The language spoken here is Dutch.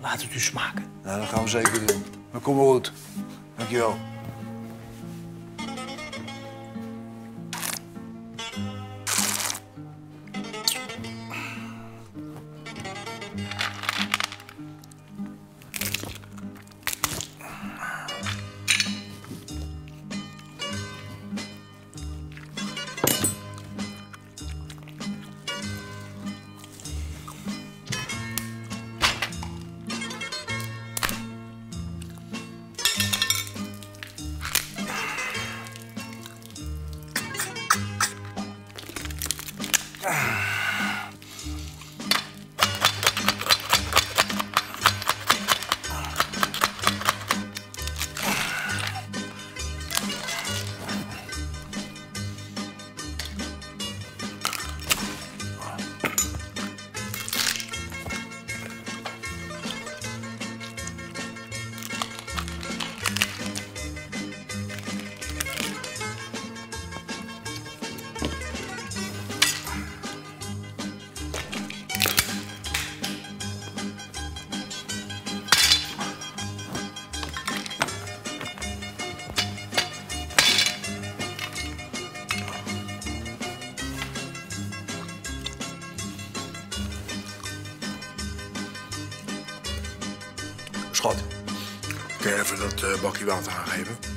Laat het u smaken. Nou, dat gaan we zeker doen. Maar kom maar goed. Dankjewel. Schat, kun je even dat bakje water aangeven?